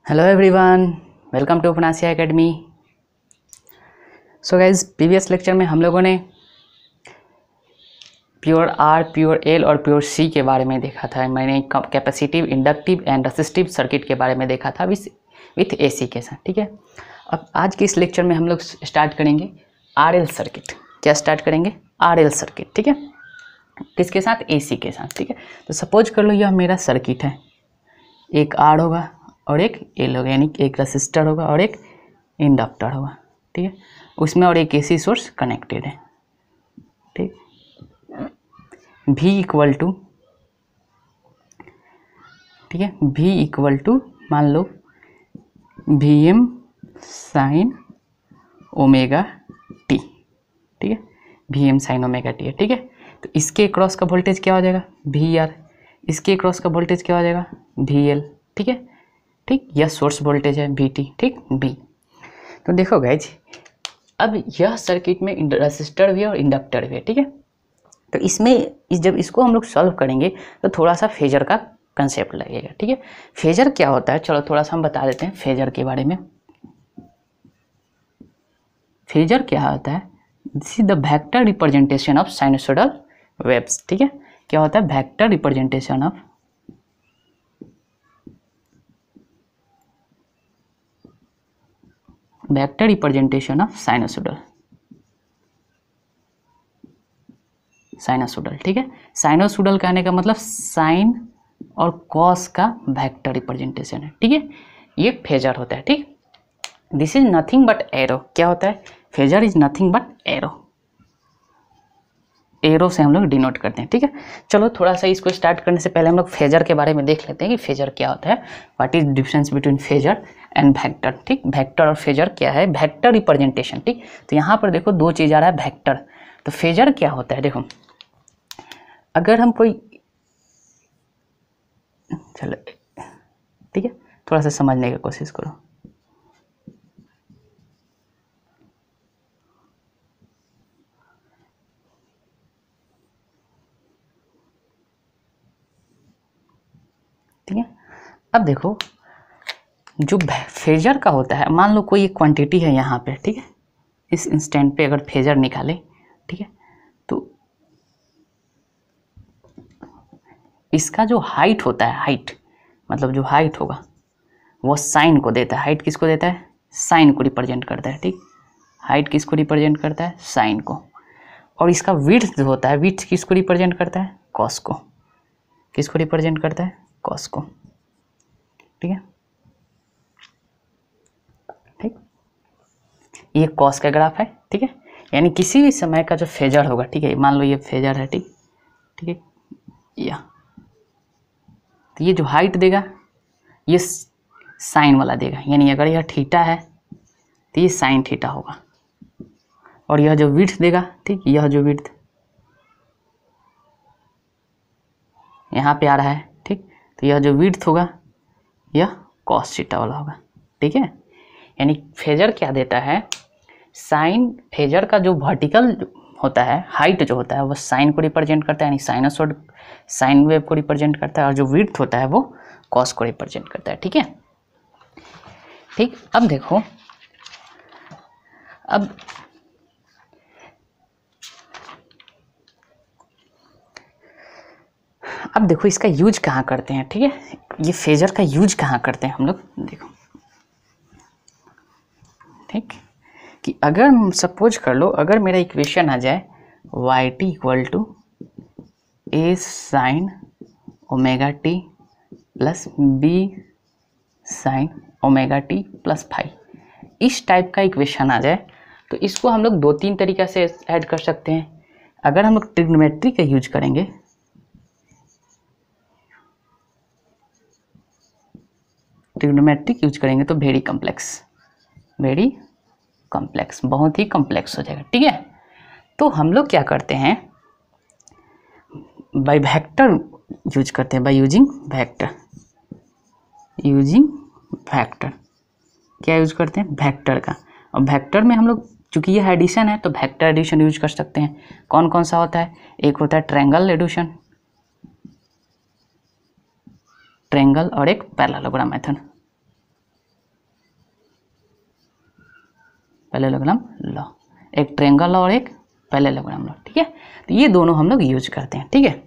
Hello everyone, welcome to अपनासिया academy. So guys, previous lecture में हम लोगों ने प्योर आर, प्योर एल और प्योर सी के बारे में देखा था। मैंने capacitive, inductive and resistive circuit के बारे में देखा था विथ एसी के साथ। ठीक है, अब आज के इस लेक्चर में हम लोग स्टार्ट करेंगे आरएल सर्किट। क्या स्टार्ट करेंगे? RL circuit. ठीक है, किसके साथ? एसी के साथ। ठीक है, तो सपोज कर लो यह मेरा सर्किट है, एक आर होगा और एक एल होगा, यानी एक रेसिस्टर होगा और एक इंडक्टर होगा। ठीक है, उसमें और एक एसी सोर्स कनेक्टेड है। ठीक, V इक्वल टू, ठीक है, V इक्वल टू मान लो Vm साइन ओमेगा टी। ठीक है, Vm साइन ओमेगा टी है। ठीक है, तो इसके क्रॉस का वोल्टेज क्या हो जाएगा? VR। इसके क्रॉस का वोल्टेज क्या हो जाएगा? VL। ठीक है, ठीक, यह सोर्स वोल्टेज है VT। ठीक, B। तो देखो गाइज, अब यह सर्किट में रेसिस्टर भी है और इंडक्टर भी है। ठीक है, तो इसमें जब इसको हम लोग सॉल्व करेंगे तो थोड़ा सा फेजर का कंसेप्ट लगेगा। ठीक है, फेजर क्या होता है, चलो थोड़ा सा हम बता देते हैं फेजर के बारे में। फेजर क्या होता है? This is the vector representation of sinusoidal waves. ठीक है, क्या होता है? Vector representation of sinusoidal. ठीक है, साइनसोइडल कहने का मतलब साइन और कॉस का वेक्टर रिप्रेजेंटेशन है। ठीक है, ये फेजर होता है। ठीक, this is nothing but arrow. क्या होता है? Phasor is nothing but arrow. Arrow से हम लोग डिनोट करते हैं। ठीक है, चलो थोड़ा सा इसको स्टार्ट करने से पहले हम लोग फेजर के बारे में देख लेते हैं कि फेजर क्या होता है। What is difference between phasor and vector. ठीक, वेक्टर और फेजर क्या है? Vector representation. ठीक, तो यहाँ पर देखो दो चीज़ आ रहा है, वेक्टर। तो फेजर क्या होता है? देखो, अगर हम कोई, चलो ठीक है, थोड़ा सा समझने की कोशिश करो। ठीक है, अब देखो जो फेजर का होता है, मान लो कोई एक क्वांटिटी है यहाँ पे। ठीक है, इस इंस्टेंट पे अगर फेजर निकाले, ठीक है, तो इसका जो हाइट होता है, हाइट मतलब जो हाइट होगा वो साइन को देता है। हाइट किसको देता है? साइन को रिप्रेजेंट करता है। ठीक, हाइट किसको रिप्रेजेंट करता है? साइन को। और इसका विड्थ जो होता है, विड्थ किसको रिप्रेजेंट करता है? कॉस को। किसको रिप्रेजेंट करता है? कॉस को। ठीक है, ठीक, ये कॉस का ग्राफ है। ठीक है, यानी किसी भी समय का जो फेजर होगा, ठीक है, मान लो ये फेजर है। ठीक, ठीक है, या तो ये जो हाइट देगा ये साइन वाला देगा, यानी अगर यह थीटा है तो ये साइन थीटा होगा। और यह जो विड्थ देगा, ठीक, यह जो विड्थ यहाँ पे आ रहा है, ठीक, तो यह जो विड्थ होगा यह कॉस थीटा वाला होगा। ठीक है, यानी फेजर क्या देता है? साइन, फेजर का जो वर्टिकल होता है, हाइट जो होता है वो साइन को रिप्रेजेंट करता है, यानी साइनसॉइड साइन वेव को रिप्रेजेंट करता है, और जो विड्थ होता है वो कॉस को रिप्रेजेंट करता है। ठीक है, ठीक, अब देखो, अब देखो इसका यूज कहाँ करते हैं। ठीक है, ये फेजर का यूज कहाँ करते हैं हम लोग, देखो। ठीक, कि अगर सपोज कर लो, अगर मेरा इक्वेशन आ जाए y t equal to A sine omega T plus B sine omega T plus five, इस टाइप का इक्वेशन आ जाए, तो इसको हम लोग दो तीन तरीक़ा से ऐड कर सकते हैं। अगर हम लोग ट्रिग्नोमेट्री का यूज करेंगे, ट्रिग्नोमेट्रिक यूज करेंगे तो वेरी कॉम्प्लेक्स, बहुत ही कॉम्प्लेक्स हो जाएगा। ठीक है, तो हम लोग क्या करते हैं? बाय वेक्टर यूज करते हैं, बाय यूजिंग वेक्टर। क्या यूज करते हैं? वेक्टर का। और वेक्टर में हम लोग, चूंकि ये एडिशन है तो वेक्टर एडिशन यूज कर सकते हैं। कौन कौन सा होता है? एक होता है ट्रायंगल एडिशन, ट्रायंगल, और एक पैरेललोग्राम मेथड। पैरेललोग्राम लॉ, एक ट्रायंगल लॉ और एक पैरेललोग्राम लॉ, ठीक है। तो ये दोनों हम लोग यूज करते हैं, ठीक है।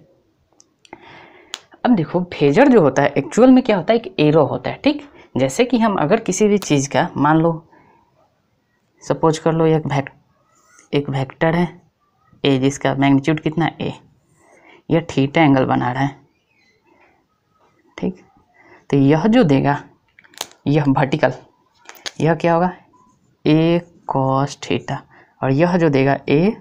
अब देखो फेजर जो होता है एक्चुअल में क्या होता है, एक एरो होता है, ठीक। जैसे कि हम अगर किसी भी चीज़ का मान लो, सपोज कर लो एक वेक्टर है ए, जिसका मैग्नीट्यूड कितना ए, यह थीटा एंगल बना रहा है, ठीक। तो यह जो देगा यह वर्टिकल, यह क्या होगा ए कॉस थीटा, और यह जो देगा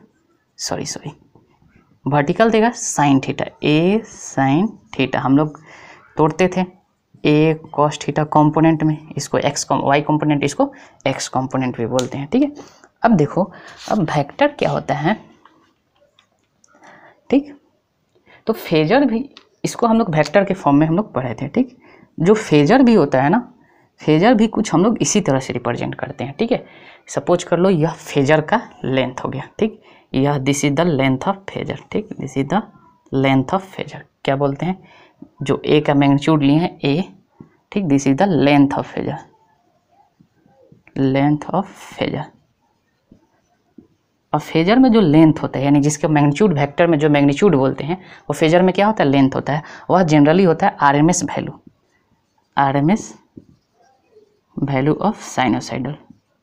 वर्टिकल देगा sine theta, a sine theta. हम लोग तोड़ते थे ए कॉस थीटा कॉम्पोनेंट में, इसको वाई कॉम्पोनेंट, इसको एक्स कॉम्पोनेंट भी बोलते हैं, ठीक है। अब देखो, अब वेक्टर क्या होता है, ठीक। तो फेजर भी, इसको हम लोग वेक्टर के फॉर्म में हम लोग पढ़े थे, ठीक। जो फेजर भी होता है ना, फेजर भी कुछ हम लोग इसी तरह से रिप्रेजेंट करते हैं, ठीक है। सपोज कर लो यह फेजर का लेंथ हो गया, ठीक। यह this is the length of phasor, ठीक। This is the length of phasor, क्या बोलते हैं, जो ए का मैग्नीट्यूड लिए हैं ए, ठीक। This is the length of phasor, length of phasor. और फेजर में जो लेंथ होता है, यानी जिसके मैग्नीट्यूड वेक्टर में जो मैग्नीट्यूड बोलते हैं, वो फेजर में क्या होता है, लेंथ होता है। वह जनरली होता है RMS value, RMS value of sinusoidal,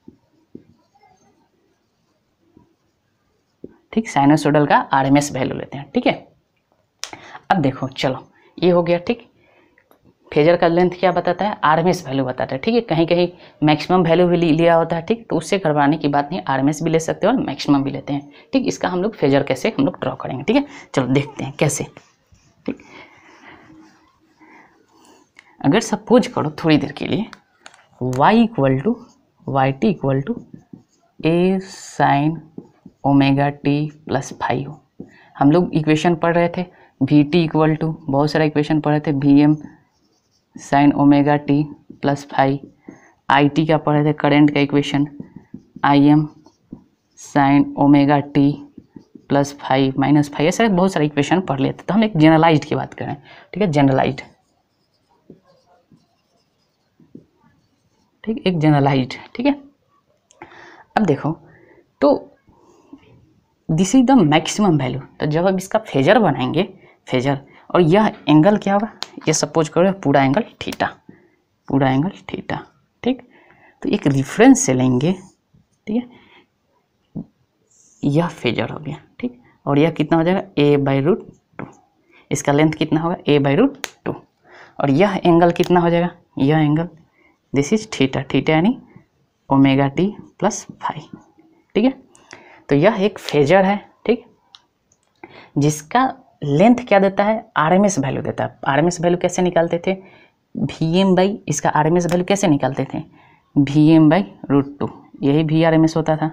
ठीक। साइनोसाइडल का आरएमएस वैल्यू लेते हैं, ठीक है। अब देखो चलो, ये हो गया, ठीक। फेजर का लेंथ क्या बताता है, आरएमएस वैल्यू बताता है, ठीक है। कहीं कहीं मैक्सिमम वैल्यू भी लिया होता है, ठीक। तो उससे घबराने की बात नहीं, आरएमएस भी ले सकते हैं और मैक्सिमम भी लेते हैं, ठीक। इसका हम लोग फेजर कैसे हम लोग ड्रॉ करेंगे, ठीक है। चलो देखते हैं कैसे, ठीक। अगर सपोज करो थोड़ी देर के लिए y = a sine omega T plus five, हम लोग इक्वेशन पढ़ रहे थे vt = बहुत सारा इक्वेशन पढ़ रहे थे vm sine omega T plus five, it का पढ़ रहे थे करंट का equation im sine omega T plus five minus five, ऐसे बहुत सारे इक्वेशन पढ़ लेते। तो हम एक जनरलाइज्ड की बात करें, ठीक है, जनरलाइज्ड, ठीक, एक जनरलाइज्ड, ठीक है। अब देखो, तो this is the maximum value. तो जब अब इसका फेजर बनाएंगे, फेजर, और यह एंगल क्या होगा, ये सपोज करो पूरा एंगल थीटा, पूरा एंगल थीटा, ठीक। तो एक रेफरेंस से लेंगे, ठीक है, यह फेजर हो गया, ठीक। और यह कितना हो जाएगा a/√2, इसका लेंथ कितना होगा a/√2, और यह एंगल कितना हो जाएगा, यह angle this is theta, theta यानी ओमेगा टी प्लस फाइव, ठीक है। तो यह एक फेजर है, ठीक, जिसका लेंथ क्या देता है, आरएमएस वैल्यू देता है। आरएमएस वैल्यू कैसे निकालते थे, Vm/, इसका आरएमएस वैल्यू कैसे निकालते थे, Vm/√2, यही Vrms होता था।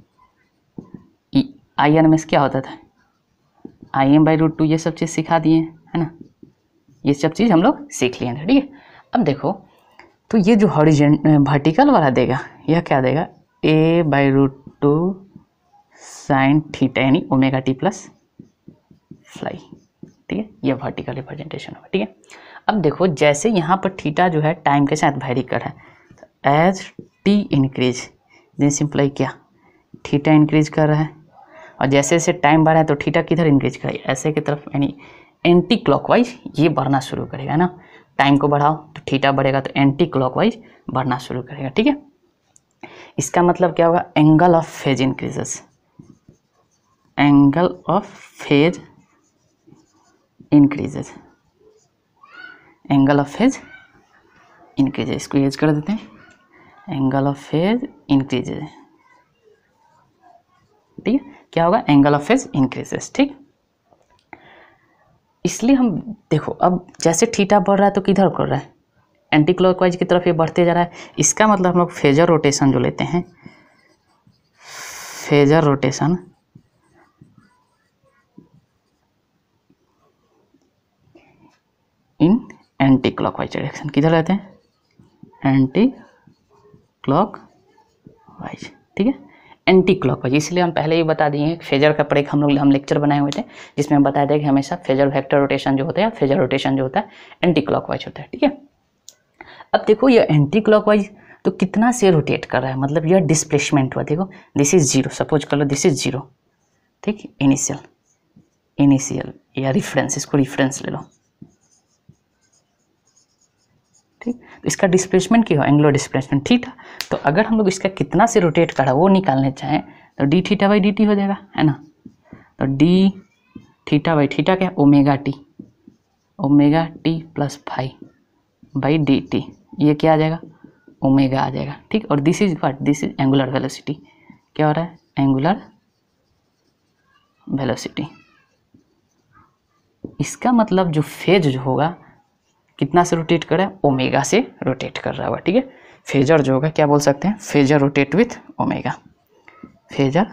Irms क्या होता था, Im/√2, ये सब चीज़ सिखा दिए है ना, ये सब चीज़ हम लोग सीख लिए हैं, ठीक है। अब देखो, तो ये जो वर्टिकल वाला देगा, यह क्या देगा a/√2 साइन थीटा यानी ओमेगा टी प्लस फ्लाई, ठीक है। ये वर्टिकल रिप्रेजेंटेशन होगा, ठीक है। अब देखो, जैसे यहाँ पर थीटा जो है टाइम के साथ वेरी कर रहा है, तो as T increase, this simply क्या, थीटा इंक्रीज कर रहा है, और जैसे जैसे टाइम बढ़ा है तो थीटा किधर इंक्रीज करेगा, ऐसे की तरफ, यानी एंटी क्लॉकवाइज ये बढ़ना शुरू करेगा ना। टाइम को बढ़ाओ तो थीटा बढ़ेगा, तो एंटी क्लॉकवाइज बढ़ना शुरू करेगा, ठीक है। इसका मतलब क्या होगा, angle of phase increases, angle of phase increases, angle of phase increases, इसको यूज कर देते हैं, एंगल ऑफ फेज इंक्रीजेस, ठीक है। क्या होगा, एंगल ऑफ फेज इंक्रीजेस, ठीक। इसलिए हम देखो, अब जैसे थीटा बढ़ रहा है तो किधर कर रहा है, एंटी क्लॉकवाइज की तरफ ये बढ़ते जा रहा है। इसका मतलब हम लोग फेजर रोटेशन जो लेते हैं, phasor rotation in anti clockwise direction, किधर रहते हैं, एंटी क्लॉकवाइज, ठीक है, एंटी क्लॉकवाइज। इसलिए हम पहले ही बता दिए हैं, फेजर का पर एक हम लेक्चर बनाए हुए थे जिसमें हम बताया था कि हमेशा फेजर वेक्टर रोटेशन जो होता है, फेजर रोटेशन जो होता है एंटी क्लॉकवाइज होता है, ठीक है। अब देखो, ये एंटी क्लॉकवाइज तो कितना से रोटेट कर रहा है, मतलब यह डिस्प्लेसमेंट हुआ। देखो दिस इज जीरो, सपोज कर लो दिस इज जीरो, ठीक, इनिशियल या रिफरेंस, इसको रिफरेंस ले लो, ठीक। तो इसका डिस्प्लेसमेंट क्या हो, एंगुलर डिस्प्लेसमेंट थीटा। तो अगर हम लोग इसका कितना से रोटेट करा वो निकालने चाहें तो D theta by D T हो जाएगा, है ना। तो डी थीटा बाई थीटा क्या, omega T plus five by D T, ये क्या आ जाएगा, ओमेगा आ जाएगा, ठीक। और this is what, this is angular velocity, क्या हो रहा है, एंगुलर वेलोसिटी। इसका मतलब जो फेज जो होगा कितना से रोटेट कर रहा है, ओमेगा से रोटेट कर रहा होगा, ठीक है। फेजर जो होगा क्या बोल सकते हैं, phasor rotate with omega, phasor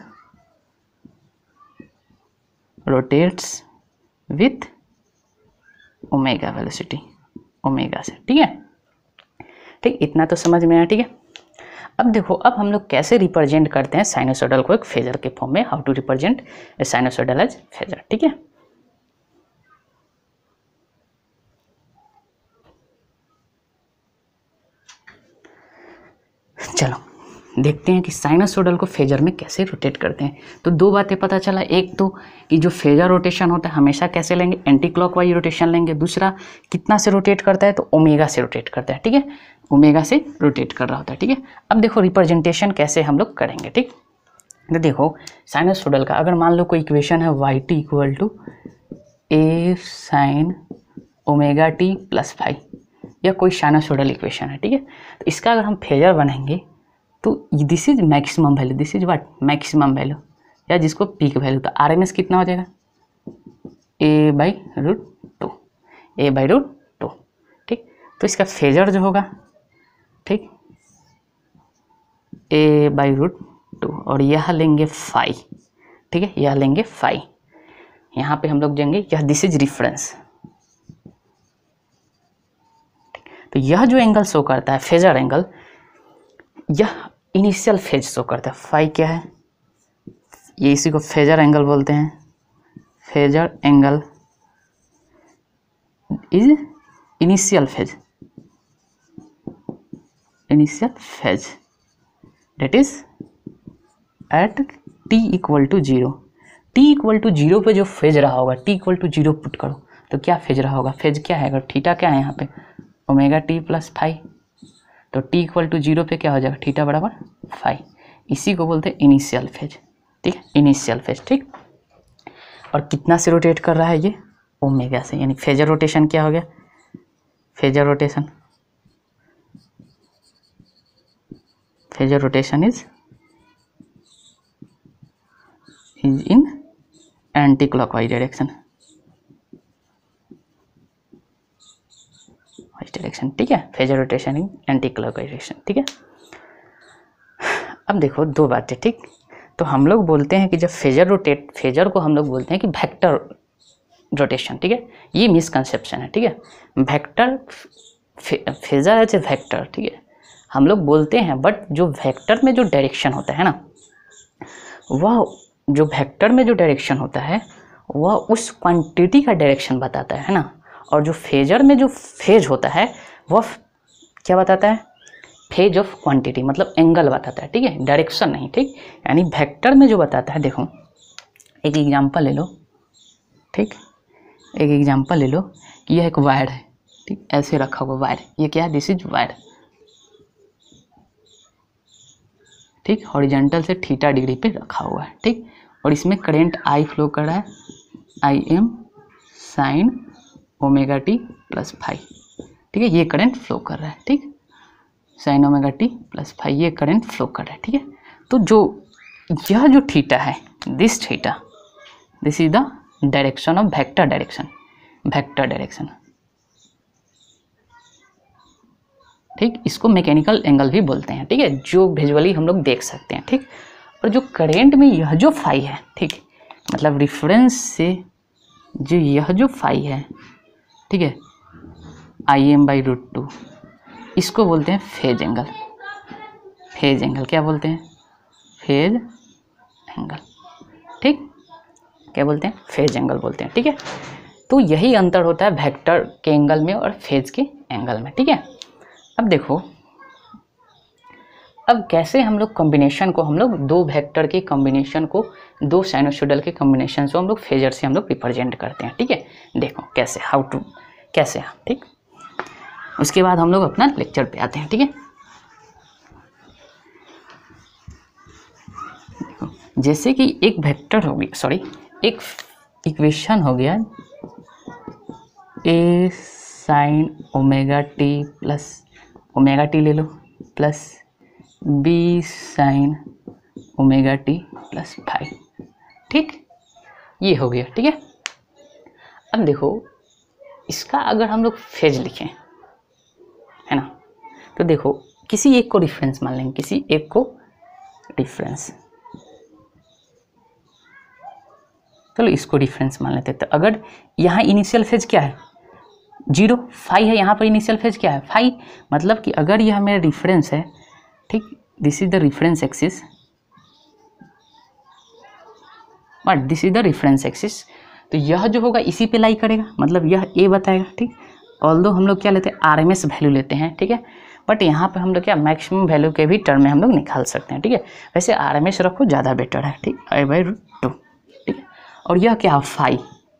rotates with omega velocity, omega से, ठीक है। ठीक, इतना तो समझ में आया, ठीक है। अब देखो, अब हम लोग कैसे रिप्रेजेंट करते हैं साइनोसॉइडल को एक फेजर के फॉर्म में, how to represent a sinusoidal as phasor, ठीक है। चलो देखते हैं कि साइनोसॉइडल को फेजर में कैसे रोटेट करते हैं। तो दो बातें पता चला, एक तो कि जो फेजर रोटेशन होता है हमेशा कैसे लेंगे, एंटी क्लॉकवाइज रोटेशन लेंगे। दूसरा कितना से रोटेट करता है, तो ओमेगा से रोटेट करता है, ठीक है, ओमेगा से रोटेट कर रहा होता है, ठीक है। अब देखो रिप्रेजेंटेशन कैसे हम लोग करेंगे, ठीक। तो देखो साइनोसॉइडल का अगर मान लो कोई इक्वेशन है Y T equal to A sine omega T plus five, या कोई साइनोसॉइडल इक्वेशन है, ठीक है। तो इसका अगर हम फेजर बनाएंगे तो this is maximum value, this is what, maximum value, या जिसको पीक वैल्यू। तो आरएमएस कितना हो जाएगा, A by root two, A by root two, ठीक। तो इसका फेजर जो होगा, ठीक, ए बाई रूट टू, और यह लेंगे फाइव, ठीक है, यह लेंगे फाइव। यहाँ पे हम लोग देंगे यह, दिस इज रिफरेंस। तो यह जो एंगल शो करता है फेजर एंगल, यह इनिशियल फेज शो करता है। फाई क्या है, ये इसी को फेजर एंगल बोलते हैं, phasor angle is initial phase, initial phase that is at T equal to zero. T equal to zero पे जो फेज रहा होगा, T equal to zero put करो तो क्या फेज रहा होगा, फेज क्या है, अगर थीटा क्या है यहाँ पे, ओमेगा टी प्लस फाइव, तो टी इक्वल टू जीरो पे क्या हो जाएगा, थीटा बराबर फाइव। इसी को बोलते हैं इनिशियल फेज, ठीक है, इनिशियल फेज, ठीक। और कितना से रोटेट कर रहा है ये, ओमेगा से, यानी फेजर रोटेशन क्या हो गया, phasor rotation is in anti clockwise direction, direction, ठीक है, phasor rotation in anti clockwise direction, ठीक है। अब देखो दो बातें, ठीक। तो हम लोग बोलते हैं कि जब फेजर को हम लोग बोलते हैं कि वेक्टर रोटेशन, ठीक है, ये मिसकंसेप्शन है, ठीक है। वेक्टर फेजर है वेक्टर, ठीक है, हम लोग बोलते हैं, बट जो वेक्टर में जो डायरेक्शन होता है ना, वह जो वेक्टर में जो डायरेक्शन होता है वह उस क्वांटिटी का डायरेक्शन बताता है ना। और जो फेजर में जो फेज होता है वह क्या बताता है, फेज ऑफ क्वांटिटी, मतलब एंगल बताता है, ठीक है, डायरेक्शन नहीं, ठीक। यानी वेक्टर में जो बताता है, देखो एक एग्जांपल ले लो, ठीक, एक एग्जांपल ले लो कि यह एक वायर है, ठीक, ऐसे रखा हुआ वायर, ये क्या है, दिस इज वायर, ठीक, हॉरिजॉन्टल से थीटा डिग्री पे रखा हुआ है, ठीक। और इसमें करंट आई फ्लो कर रहा है, I M sine omega T plus five, ठीक है, ये करंट फ्लो कर रहा है, ठीक, sine omega T plus five, ये करंट फ्लो कर रहा है, ठीक है। तो जो यह जो थीटा है, this theta, this is the direction of vector direction, vector direction, ठीक। इसको मैकेनिकल एंगल भी बोलते हैं, ठीक है, जो विजुअली हम लोग देख सकते हैं, ठीक। और जो करेंट में यह जो फाई है, ठीक, मतलब रिफरेंस से जो यह जो फाई है, ठीक है, I M by root two, इसको बोलते हैं फेज एंगल, फेज एंगल क्या बोलते हैं, फेज एंगल, ठीक, क्या बोलते हैं, फेज एंगल बोलते हैं, ठीक है। तो यही अंतर होता है वेक्टर के एंगल में और फेज के एंगल में, ठीक है। अब देखो अब कैसे हम लोग कॉम्बिनेशन को, हम लोग दो वेक्टर के कॉम्बिनेशन को, दो साइनोसॉइडल के कॉम्बिनेशन को हम लोग फेजर से हम लोग रिप्रेजेंट करते हैं। ठीक है, देखो कैसे, हाउ टू, कैसे, ठीक। उसके बाद हम लोग अपना लेक्चर पे आते हैं। ठीक है, देखो जैसे कि एक वेक्टर हो गया, सॉरी एक इक्वेशन हो गया A sine omega T plus omega T ले लो plus B sine omega T plus five. ठीक, ये हो गया। ठीक है, अब देखो इसका अगर हम लोग फेज लिखें, है ना, तो देखो किसी एक को रिफरेंस मान लेंगे, किसी एक को रिफरेंस, चलो इसको रिफरेंस मान लेते हैं। तो अगर यहाँ इनिशियल फेज क्या है 0, फाई है, यहाँ पर इनिशियल फेज क्या है फाई, मतलब कि अगर यह मेरा रिफरेंस है, ठीक, this is the reference axis, but this is the reference axis, तो यह जो होगा इसी पे लाई करेगा, मतलब यह ए बताएगा। ठीक, ऑल्दो हम लोग क्या लेते हैं आरएमएस वैल्यू लेते हैं। ठीक है, बट यहाँ पे हम लोग क्या मैक्सिमम वैल्यू के भी टर्म में हम लोग निकाल सकते हैं। ठीक है, वैसे आरएमएस रखो ज़्यादा बेटर है। ठीक, a/√2। ठीक है, और यह क्या है फाई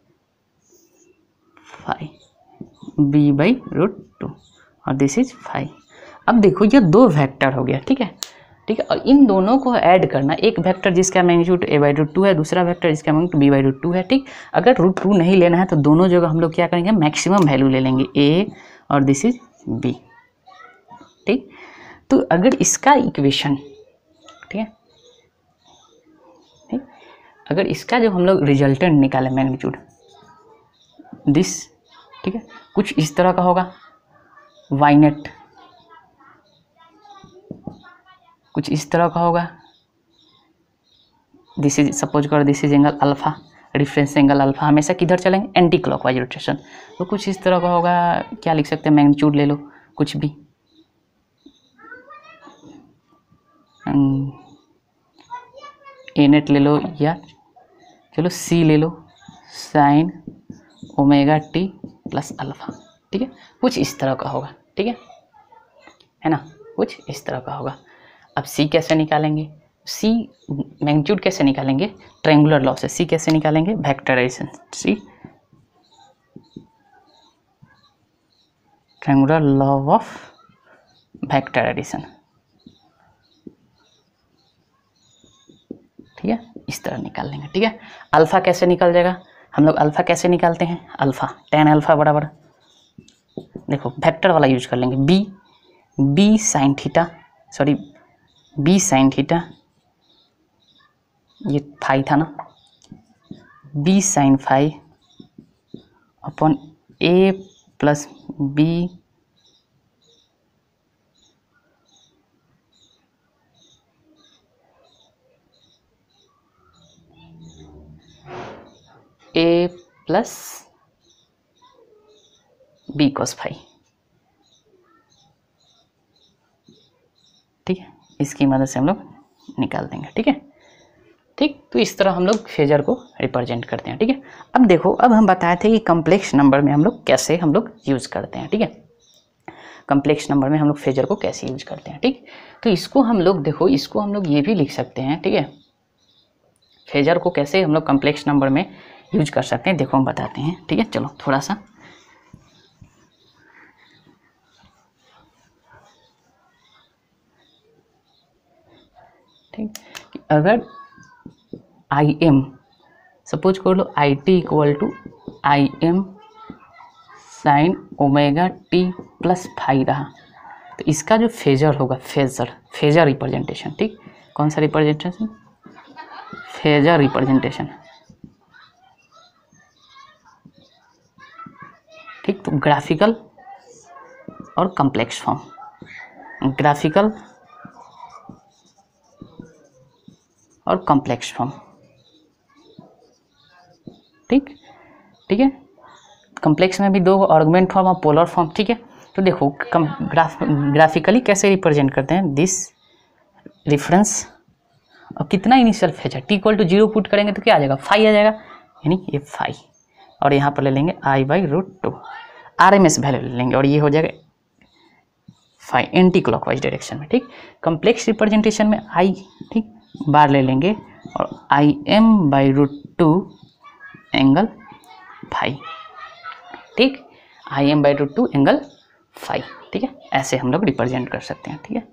b/√2 और दिस इज फाई। अब देखो ये दो वेक्टर हो गया। ठीक है, ठीक है, और इन दोनों को ऐड करना, एक वेक्टर जिसका मैग्नीट्यूड a/√2 है, दूसरा वेक्टर जिसका मैग्नीट्यूड b/√2 है। ठीक, अगर √2 नहीं लेना है तो दोनों जगह हम लोग क्या करेंगे मैक्सिमम वैल्यू ले लेंगे a और दिस इज b। ठीक, तो अगर इसका इक्वेशन, ठीक है, ठीक, अगर इसका जो हम लोग रिजल्टेंट निकाले मैग्नीट्यूड दिस, ठीक है, कुछ इस तरह का होगा y नेट, कुछ इस तरह का होगा, दिस इज सपोज करो this is angle alpha, reference angle alpha हमेशा किधर चलेंगे एंटी क्लॉकवाइज रोटेशन, तो कुछ इस तरह का होगा। क्या लिख सकते हैं मैग्नीट्यूड ले लो कुछ भी, ए नेट ले लो या चलो सी ले लो sine omega T plus alpha. ठीक है, कुछ इस तरह का होगा। ठीक है ना, कुछ इस तरह का होगा। अब सी कैसे निकालेंगे, सी मैग्नीट्यूड कैसे निकालेंगे ट्रायंगुलर लॉ से, सी कैसे निकालेंगे vector addition, C triangular law of vector addition. ठीक है, इस तरह निकाल लेंगे। ठीक है, अल्फा कैसे निकल जाएगा, हम लोग अल्फा कैसे निकालते हैं, अल्फा tan अल्फा बराबर, देखो वेक्टर वाला यूज कर लेंगे B sine theta, sorry B sine theta, ये फाई था ना, B sine phi upon A plus B A plus B cos phi. ठीक है, इसकी मदद से हम लोग निकाल देंगे। ठीक है, ठीक, तो इस तरह हम लोग फेजर को रिप्रेजेंट करते हैं। ठीक है, अब देखो, अब हम बताए थे कि कम्प्लेक्स नंबर में हम लोग कैसे हम लोग यूज़ करते हैं। ठीक है, कम्प्लेक्स नंबर में हम लोग फेजर को कैसे यूज करते हैं। ठीक, तो इसको हम लोग देखो, इसको हम लोग ये भी लिख सकते हैं। ठीक है, फेजर को कैसे हम लोग कम्प्लेक्स नंबर में यूज कर सकते हैं, देखो हम बताते हैं। ठीक है, चलो थोड़ा सा ठीक, अगर आई एम सपोज कर लो I T equal to I M sine omega T plus phi रहा, तो इसका जो फेजर होगा, फेजर रिप्रेजेंटेशन, ठीक, कौन सा रिप्रेजेंटेशन, फेजर रिप्रेजेंटेशन। ठीक, तो ग्राफिकल और कॉम्प्लेक्स फॉर्म, ग्राफिकल और कॉम्प्लेक्स फॉर्म। ठीक, ठीक है, कॉम्प्लेक्स में भी दो आर्गुमेंट फॉर्म और पोलर फॉर्म। ठीक है, तो देखो ग्राफिकली कैसे रिप्रेजेंट करते हैं, दिस रेफरेंस और कितना इनिशियल फेज है, टी इक्वल टू 0 पुट करेंगे तो क्या आ जाएगा, फाई आ जाएगा, यानी ये फाई, और यहाँ पर ले लेंगे I/√2 RMS वैल्यू ले लेंगे, और ये हो जाएगा फाई एंटी क्लॉकवाइज डायरेक्शन में, ठीक। कॉम्प्लेक्स रिप्रेजेंटेशन में आई, ठीक, बार ले लेंगे और Im/√2 एंगल फाई, ठीक, Im/√2 एंगल फाई, ठीक है। ऐसे हम लोग रिप्रेजेंट कर सकते हैं, ठीक है,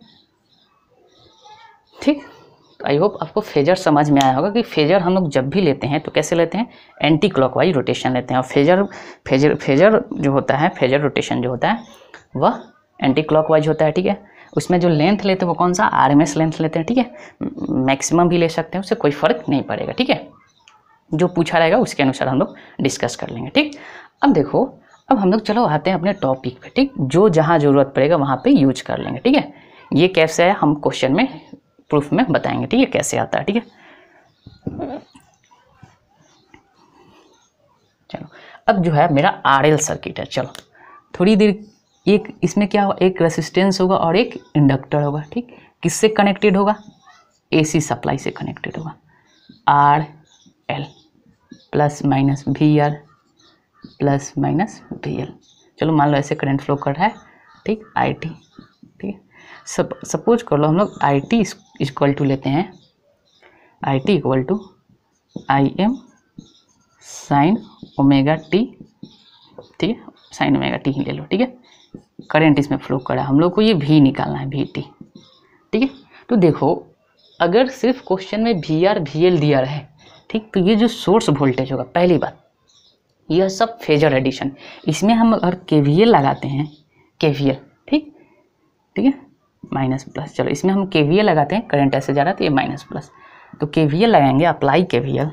ठीक। आई होप आपको फेजर समझ में आया होगा कि फेजर हम लोग जब भी लेते हैं तो कैसे लेते हैं, एंटी क्लॉकवाइज रोटेशन लेते हैं। और फेजर जो होता है, फेजर रोटेशन जो होता है वह एंटी क्लॉकवाइज होता है, ठीक है। उसमें जो लेंथ लेते हैं वो कौन सा, आरएमएस लेंथ लेते हैं, ठीक है। मैक्सिमम भी ले सकते हैं, उससे कोई फर्क नहीं पड़ेगा, ठीक है। जो पूछा रहेगा उसके अनुसार हम लोग डिस्कस कर लेंगे, ठीक। अब देखो, अब हम लोग चलो आते हैं अपने टॉपिक पे, ठीक। जो जहाँ ज़रूरत पड़ेगा वहाँ पे यूज कर लेंगे, ठीक है। ये कैसे है हम क्वेश्चन में प्रूफ में बताएंगे, ठीक है, कैसे आता है, ठीक है। चलो, अब जो है मेरा आरएल सर्किट है। चलो थोड़ी देर, एक इसमें क्या होगा, एक रेसिस्टेंस होगा और एक इंडक्टर होगा, ठीक। किससे कनेक्टेड होगा, एसी सप्लाई से कनेक्टेड होगा। R L plus minus V R plus minus V L. चलो मान लो ऐसे करंट फ्लो कर रहा है, ठीक, आई टी, ठीक है। सपोज कर लो हम लोग आई टी इक्वल टू लेते हैं, I T equal to I M sine omega T, ठीक है, साइन ओमेगा टी ही ले लो, ठीक है। करंट इसमें फ्लो कर रहा है, हम लोग को ये भी निकालना है, वी टी, ठीक है। तो देखो, अगर सिर्फ क्वेश्चन में वी आर वी एल दिया रहे, ठीक, तो ये जो सोर्स वोल्टेज होगा, पहली बात यह सब फेजर एडिशन, इसमें हम अगर केवीएल लगाते हैं, केवीएल, ठीक, ठीक है, माइनस प्लस। चलो इसमें हम केवीएल लगाते हैं, करंट ऐसे जा रहा है तो ये माइनस प्लस, तो केवीएल लगाएंगे, अप्लाई केवीएल,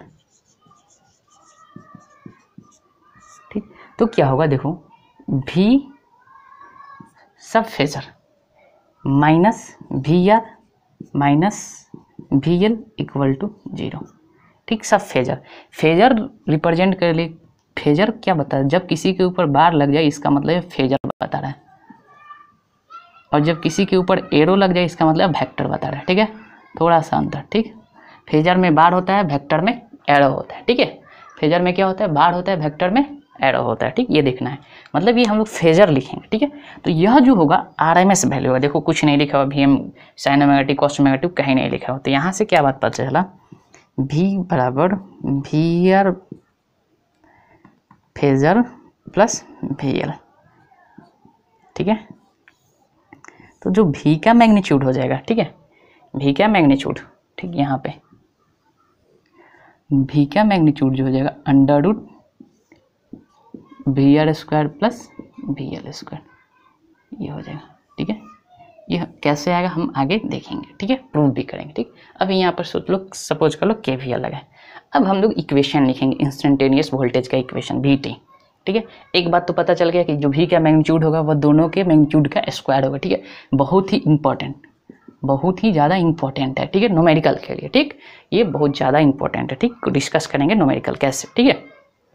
ठीक। तो क्या होगा, देखो भी सब phasor minus V R minus V L equal to 0, ठीक। सब फेजर रिप्रेजेंट कर ले। फेजर क्या बता है, जब किसी के ऊपर बार लग जाए इसका मतलब फेजर बता रहा है, और जब किसी के ऊपर एरो लग जाए इसका मतलब वेक्टर बता रहा है, ठीक है। थोड़ा सा अंतर, ठीक। फेजर में बार होता है, वेक्टर में एरो होता है, ठीक है। फेजर में क्या होता है, बार होता है, वेक्टर में एरो होता है, ठीक। ये देखना है, मतलब ये हम लोग फेजर लिखेंगे, ठीक है। तो यह जो होगा आरएमएस वैल्यू है, देखो कुछ नहीं लिखा हुआ, V M sine omega T cos omega T कहीं नहीं लिखा हुआ। तो यहाँ से क्या बात पता चला, वी बराबर V R phasor plus V L, ठीक है। तो जो भी का मैग्नीट्यूड हो जाएगा, ठीक है, भी का मैग्नीट्यूड, ठीक, यहाँ पे भी का मैग्नीट्यूड जो हो जाएगा under root V R square plus V L square, ये हो जाएगा, ठीक है। यह कैसे आएगा हम आगे देखेंगे, ठीक है, प्रूव भी करेंगे, ठीक। अभी यहाँ पर सोच लो, सपोज कर लो केवीएल लगाए। अब हम लोग इक्वेशन लिखेंगे, इंस्टेंटेनियस वोल्टेज का इक्वेशन वी टी, ठीक है। एक बात तो पता चल गया कि जो भी का मैग्नीट्यूड होगा वह दोनों के मैग्नीट्यूड का स्क्वायर होगा, ठीक है। बहुत ही इंपॉर्टेंट, बहुत ही ज़्यादा इंपॉर्टेंट है, ठीक है, न्यूमेरिकल के लिए, ठीक। ये बहुत ज़्यादा इंपॉर्टेंट है, ठीक। डिस्कस करेंगे न्यूमेरिकल कैसे, ठीक है।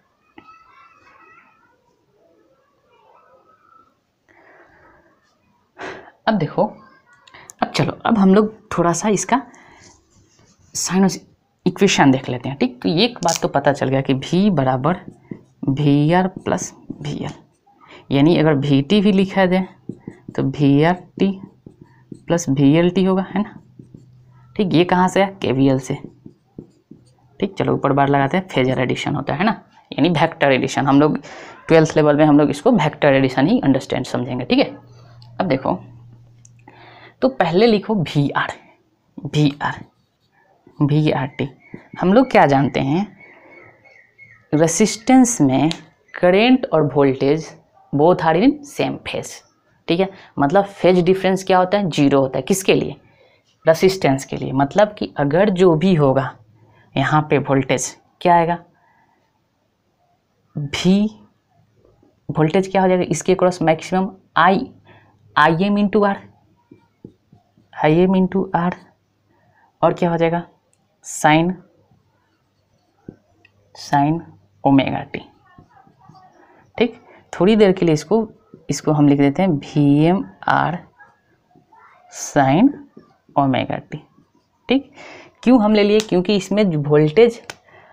अब देखो, अब चलो, अब हम लोग थोड़ा सा इसका साइनस इक्वेशन देख लेते हैं, ठीक। तो ये एक बात तो पता चल गया कि v बराबर V R plus V L, यानी अगर वी टी भी लिखा जाए तो V R T plus V L T होगा, है ना, ठीक। ये कहाँ से है, के वी एल से, ठीक। चलो ऊपर बार लगाते हैं, फेजर एडिशन होता है ना, यानी वेक्टर एडिशन। हम लोग 12th लेवल में हम लोग इसको वेक्टर एडिशन ही अंडरस्टैंड समझेंगे, ठीक है। अब देखो, तो पहले लिखो V R, V R V R T. हम लोग क्या जानते हैं, रेसिस्टेंस में करेंट और voltage both are in same phase, ठीक है। मतलब फेज डिफरेंस क्या होता है, 0 होता है, किसके लिए, रेसिस्टेंस के लिए। मतलब कि अगर जो भी होगा यहाँ पे वोल्टेज क्या आएगा, भी वोल्टेज क्या हो जाएगा, इसके cross maximum I M into R, I M into R, और क्या हो जाएगा, साइन ओमेगा टी, ठीक। थोड़ी देर के लिए इसको हम लिख देते हैं V M R sine omega T, ठीक। क्यों हम ले लिए, क्योंकि इसमें वोल्टेज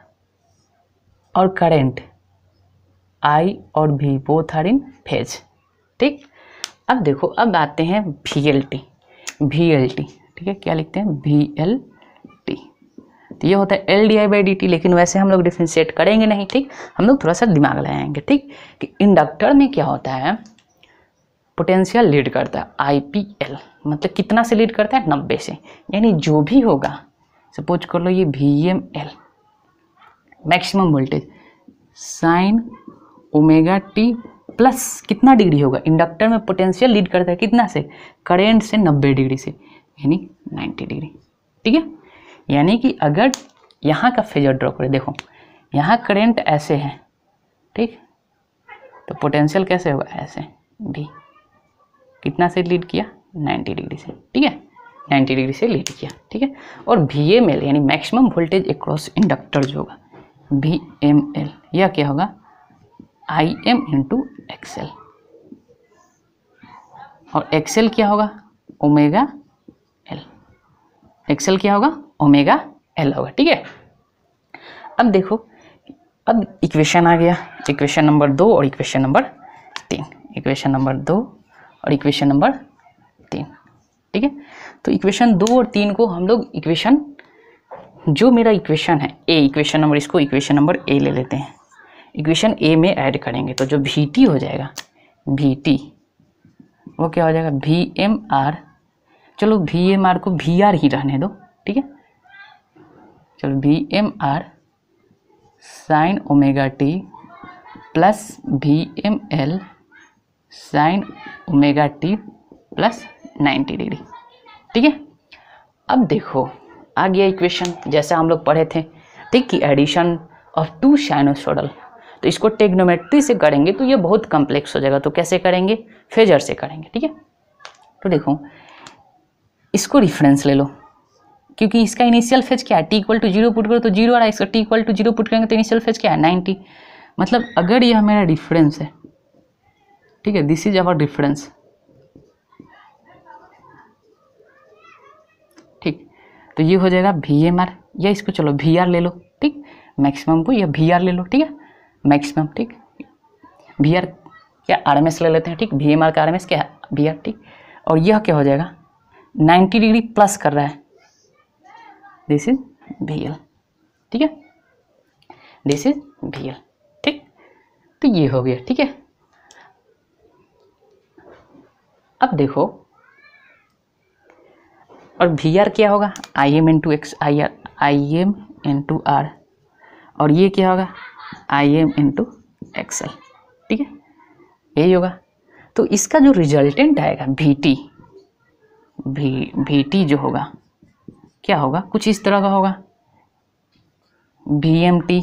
और करंट आई और भी बोथ आर इन फेज, ठीक। अब देखो, अब आते हैं VLT। VLT ठीक है, क्या लिखते हैं VLT। तो ये होता है LdI/dt, लेकिन वैसे हम लोग डिफ्रेंशिएट करेंगे नहीं, ठीक। हम लोग थोड़ा सा दिमाग लगाएंगे, ठीक। कि इंडक्टर में क्या होता है, पोटेंशियल लीड करता है IPL, मतलब कितना से लीड करता है 90 से, यानी जो भी होगा, सपोज कर लो ये VML maximum voltage sine omega T plus कितना डिग्री होगा, इंडक्टर में पोटेंशियल लीड करता है कितना से, करेंट से 90 डिग्री से, यानी 90 डिग्री, ठीक है। यानी कि अगर यहाँ का फेजर ड्रॉ करें, देखो यहाँ करंट ऐसे है, ठीक, तो पोटेंशियल कैसे होगा, ऐसे भी, कितना से लीड किया 90 डिग्री से, ठीक है, 90 डिग्री से लीड किया, ठीक है। और VML यानी मैक्सिमम वोल्टेज अक्रॉस इंडक्टर जो होगा VML, यह क्या होगा IM इंटू XL, और XL क्या होगा ओमेगा L, XL क्या होगा ओमेगा L होगा, ठीक है। अब देखो, अब इक्वेशन आ गया, इक्वेशन नंबर 2 और इक्वेशन नंबर 3, इक्वेशन नंबर 2 और इक्वेशन नंबर 3, ठीक है। तो इक्वेशन 2 और 3 को हम लोग इक्वेशन, जो मेरा इक्वेशन है ए, इक्वेशन नंबर, इसको इक्वेशन नंबर ए ले लेते हैं, इक्वेशन ए में ऐड करेंगे तो जो VT हो जाएगा, VT वो क्या हो जाएगा VMR, चलो VMR को VR ही रहने दो, ठीक है, चलो VMR sine omega T plus VML sine omega T plus 90 degree, ठीक है। अब देखो आ गया इक्वेशन, जैसे हम लोग पढ़े थे, ठीक, कि एडिशन ऑफ 2 साइनोसॉइडल, तो इसको ट्रिग्नोमेट्री से करेंगे तो ये बहुत कॉम्प्लेक्स हो जाएगा, तो कैसे करेंगे, फेजर से करेंगे, ठीक है। तो देखो इसको रिफरेंस ले लो, क्योंकि इसका इनिशियल फेज क्या है, t=0 पुट करो तो 0 आ रहा है, इसका t=0 पुट करेंगे तो इनिशियल फेज क्या है 90, मतलब अगर यह मेरा डिफरेंस है, ठीक है, दिस इज आवर डिफरेंस, ठीक, तो ये हो जाएगा VMR, या इसको चलो VR ले लो, ठीक, मैक्सिमम को या VR ले लो, ठीक है, मैक्सिमम, ठीक, VR क्या RMS ले लेते हैं, ठीक, VMR का RMS क्या है VR, ठीक, और यह क्या हो जाएगा 90 डिग्री प्लस कर रहा है, दिस इज VL, ठीक है, दिस इज VL, ठीक, तो ये हो गया, ठीक है। अब देखो, और VR क्या होगा IM into X, IM into R, और ये क्या होगा IM इंटू XL, ठीक है, यही होगा। तो इसका जो रिजल्टेंट आएगा VT जो होगा क्या होगा, कुछ इस तरह का होगा, VMT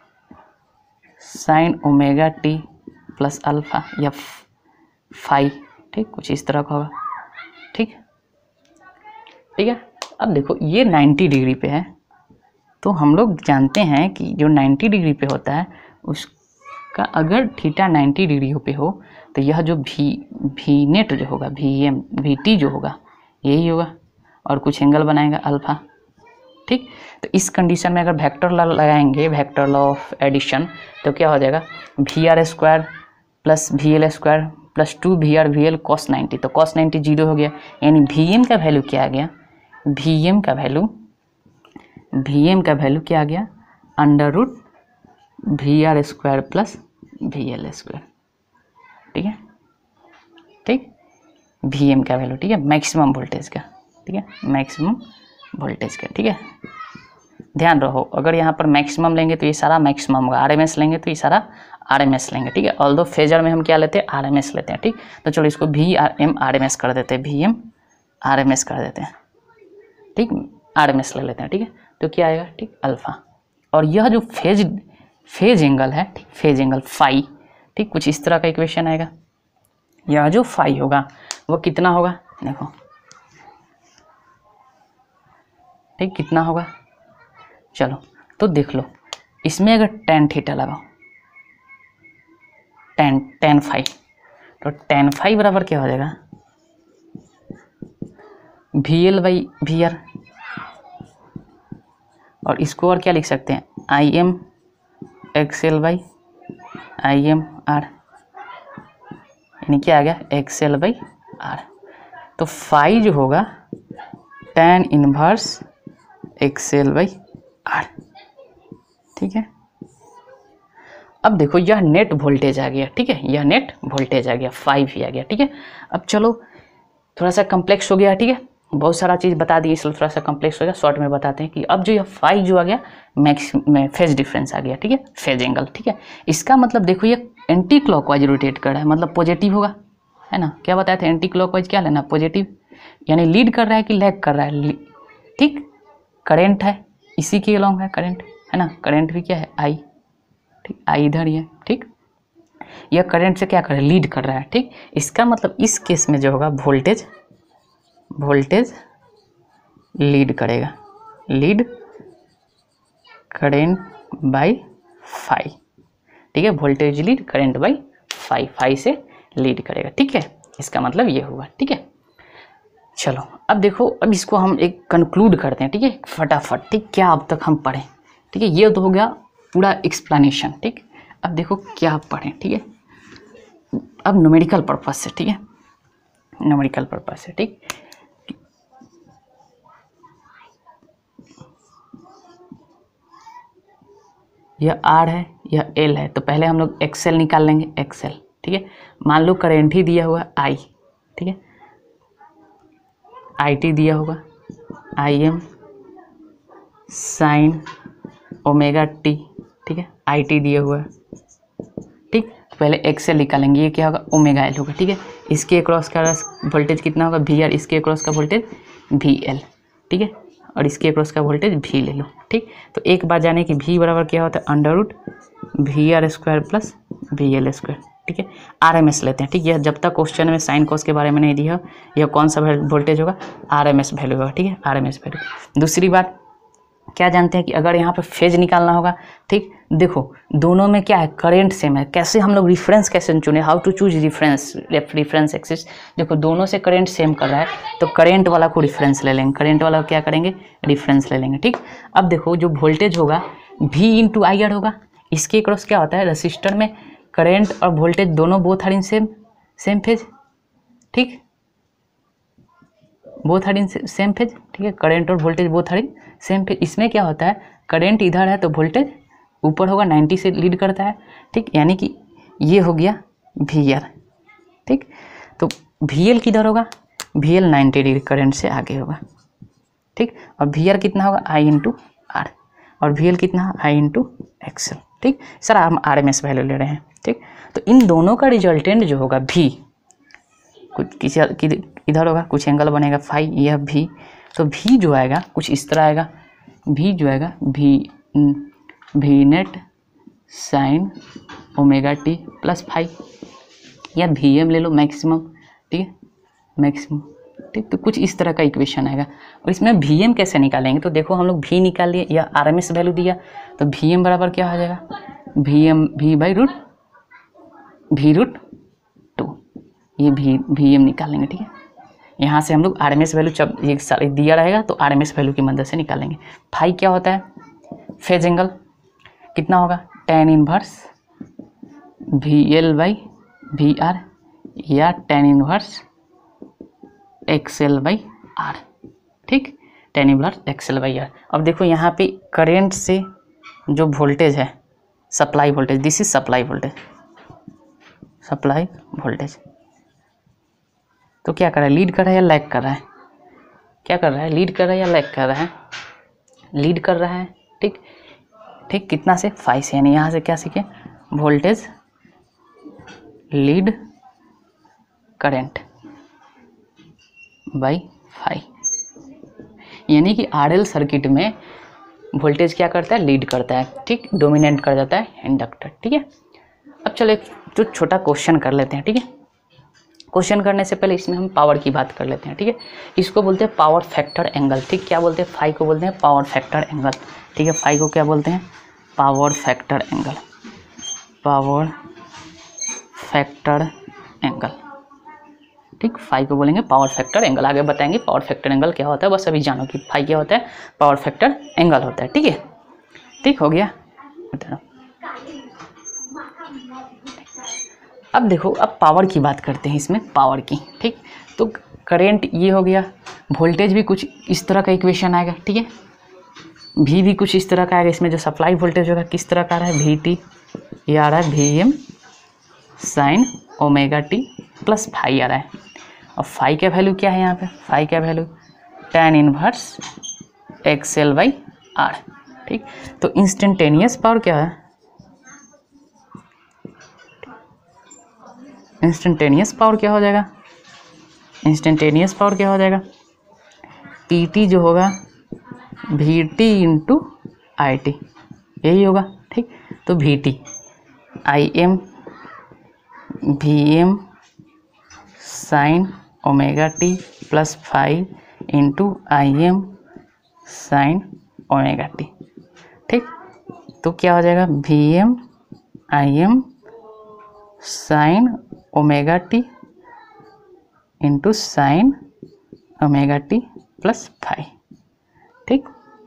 sine omega T plus alpha या फाई, ठीक, कुछ इस तरह का होगा, ठीक, ठीक है। अब देखो ये 90 डिग्री पे है, तो हम लोग जानते हैं कि जो 90 डिग्री पे होता है उसका अगर थीटा 90 डिग्री पे हो तो यह जो V नेट जो होगा VT जो होगा यही होगा, और कुछ एंगल बनाएगा अल्फा, ठीक। तो इस कंडीशन में अगर वेक्टर लगाएंगे, वेक्टर लॉ ऑफ एडिशन, तो क्या हो जाएगा VR² plus VL² plus 2VR cos 90, तो cos 90 0 हो गया, यानी VM का वैल्यू क्या आ गया, VM का वैल्यू क्या आ गया √VR² प्लस VL², ठीक है, ठीक, VM का वैल्यू, ठीक है, मैक्सिमम वोल्टेज का, ठीक है, मैक्सिमम वोल्टेज का, ठीक है। ध्यान रहो, अगर यहाँ पर मैक्सिमम लेंगे तो ये सारा मैक्सिमम होगा, RMS लेंगे तो ये सारा RMS लेंगे, ठीक है, ऑल्दो फेजर में हम क्या लेते हैं RMS लेते हैं, ठीक। तो चलो इसको VM RMS कर देते हैं, VM RMS कर देते हैं, ठीक, RMS ले लेते हैं, ठीक है। तो क्या आएगा, ठीक, अल्फा, और यह जो फेज एंगल है, ठीक, फेज एंगल फाई, ठीक, कुछ इस तरह का इक्वेशन आएगा, यह जो फाई होगा वो कितना होगा, देखो, ठीक, कितना होगा, चलो तो देख लो, इसमें अगर tan थीटा लगाओ, tan फाई, तो tan फाई बराबर क्या हो जाएगा VL/VR, और इसको और क्या लिख सकते हैं IM XL/IMR, यानी क्या आ गया XL/R। तो फाई जो होगा tan इनवर्स XL/R। ठीक है, अब देखो यह नेट वोल्टेज आ गया। ठीक है, यह नेट वोल्टेज आ गया 5 ही आ गया। ठीक है, अब चलो थोड़ा सा कॉम्प्लेक्स हो गया। ठीक है, बहुत सारा चीज़ बता दी, इसलिए थोड़ा सा कॉम्प्लेक्स हो गया। शॉर्ट में बताते हैं कि अब जो यह 5 जो आ गया मैक्स में फेज डिफरेंस आ गया। ठीक है, फेज एंगल। ठीक है, इसका मतलब देखो ये एंटी क्लॉकवाइज रोटेट कर रहा है, मतलब पॉजिटिव होगा, है ना। क्या बताया था, एंटी क्लॉकवाइज क्या लेना, पॉजिटिव, यानी लीड कर रहा है कि लैग कर रहा है। ठीक, करेंट है इसी के अलॉन्ग है करंट, है ना। करंट भी क्या है I। ठीक, I इधर ही है। ठीक, यह करंट से क्या कर रहा है, लीड कर रहा है। ठीक, इसका मतलब इस केस में जो होगा वोल्टेज लीड करेगा, लीड करेंट बाई 5। ठीक है, वोल्टेज लीड करेंट बाई 5 से लीड करेगा। ठीक है, इसका मतलब ये हुआ। ठीक है, चलो अब देखो, अब इसको हम एक कंक्लूड करते हैं। ठीक है, फटाफट। ठीक, क्या अब तक हम पढ़ें। ठीक है, ये तो हो गया पूरा एक्सप्लेनेशन। ठीक, अब देखो क्या पढ़ें। ठीक है, अब न्यूमेरिकल पर्पज से। ठीक है, न्यूमेरिकल पर्पज से। ठीक, यह R है, यह L है, तो पहले हम लोग XL निकाल लेंगे, XL। ठीक है, मान लो करेंट ही दिया हुआ I। ठीक है, IT दिया होगा IM साइन ओमेगा टी। ठीक है, IT दिया हुआ है। ठीक, तो पहले XL निकालेंगे, ये क्या होगा ओमेगा L होगा। ठीक है, इसके अक्रॉस का वोल्टेज कितना होगा VR, इसके अक्रॉस का वोल्टेज VL। ठीक है, और इसके अक्रॉस का वोल्टेज V ले लो। ठीक, तो एक बात जाने कि V बराबर क्या होता है √VR² प्लस VL²। ठीक है, RMS लेते हैं। ठीक, यह जब तक क्वेश्चन में साइन कॉस के बारे में नहीं दिया, यह कौन सा वोल्टेज होगा, RMS वैल्यू होगा। ठीक है, RMS वैल्यू। दूसरी बात क्या जानते हैं कि अगर यहाँ पे फेज निकालना होगा, ठीक, देखो दोनों में क्या है, करंट सेम है। कैसे हम लोग रिफरेंस कैसे चुने, how to choose reference axis. देखो दोनों से करंट सेम कर रहा है, तो करंट वाला को रिफरेंस ले लेंगे, करंट वाला क्या करेंगे, रिफरेंस ले लेंगे। ठीक, अब देखो जो वोल्टेज होगा V/IR होगा। इसके क्रॉस क्या होता है, रजिस्टर में करंट और वोल्टेज दोनों both are in same phase. ठीक, both are in same phase. ठीक है, करंट और voltage both are in same phase. इसमें क्या होता है, करंट इधर है तो वोल्टेज ऊपर होगा, 90 से लीड करता है। ठीक, यानी कि ये हो गया VR। ठीक, तो VL किधर होगा, VL 90 डिग्री करंट से आगे होगा। ठीक, और VR कितना होगा I/R, और VL कितना I/XL। ठीक, सर हम RMS वैल्यू ले रहे हैं। ठीक, तो इन दोनों का रिजल्टेंट जो होगा V, कुछ किसी इधर होगा, कुछ एंगल बनेगा फाई, यह V। तो V जो आएगा कुछ इस तरह आएगा, V जो आएगा V net sine omega T plus 5, या VM ले लो मैक्सिमम। ठीक है, मैक्सिमम। ठीक, तो कुछ इस तरह का इक्वेशन आएगा। और इसमें VM कैसे निकालेंगे, तो देखो हम लोग V निकाल लिए, या RMS वैल्यू दिया, तो VM बराबर क्या हो जाएगा, V/√2। ये VM निकालेंगे। ठीक है, यहाँ से हम लोग RMS वैल्यू जब ये दिया रहेगा तो RMS वैल्यू की मदद से निकालेंगे। फाई क्या होता है, फेज एंगल कितना होगा, tan इनवर्स VL/VR या tan इनवर्स XL/R। ठीक, tan इनवर्स XL/R। अब देखो यहाँ पे करंट से जो वोल्टेज है, supply voltage, this is supply voltage, supply voltage, तो क्या कर रहा है, लीड कर रहा है या लैग कर रहा है, क्या कर रहा है, लीड कर रहा है या लैग कर रहा है, लीड कर रहा है। ठीक, ठीक, कितना से 5 से, यानी यहाँ से क्या सीखे, वोल्टेज लीड करंट बाई 5, यानी कि RL सर्किट में वोल्टेज क्या करता है, लीड करता है। ठीक, डोमिनेट कर जाता है इंडक्टर। ठीक है, अब चलो एक जो छोटा क्वेश्चन कर लेते हैं। ठीक है, क्वेश्चन करने से पहले इसमें हम पावर की बात कर लेते हैं। ठीक है, इसको बोलते हैं पावर फैक्टर एंगल। ठीक, क्या बोलते हैं, फाई को बोलते हैं पावर फैक्टर एंगल। ठीक है, फाई को क्या बोलते हैं, power factor angle, power factor angle. ठीक, फाई को बोलेंगे पावर फैक्टर एंगल। आगे बताएंगे पावर फैक्टर एंगल क्या होता है, बस अभी जानो कि फाई क्या होता है, पावर फैक्टर एंगल होता है। ठीक है, ठीक हो गया। अब देखो, अब पावर की बात करते हैं, इसमें पावर की, ठीक। तो करंट ये हो गया, वोल्टेज भी कुछ इस तरह का इक्वेशन आएगा, ठीक है। भी कुछ इस तरह का आएगा, इसमें जो सप्लाई वोल्टेज होगा किस तरह का आ रहा है, VT, ये आ रहा है VM sine omega T plus phi आ रहा है। और फाई का वैल्यू क्या है यहाँ पे, फाई का वैल्यू tan इनवर्स XL/R, ठीक। तो इंस्टेंटेनियस पावर क्या है, इंस्टेंटेनियस पावर क्या हो जाएगा, इंस्टेंटेनियस पावर क्या हो जाएगा, PT जो होगा VT इंटू IT, यही होगा, ठीक। तो VT IM VM sine omega T plus phi into IM sine omega T, ठीक। तो क्या हो जाएगा, VM IM sine omega T into sine omega T plus phi, ठीक।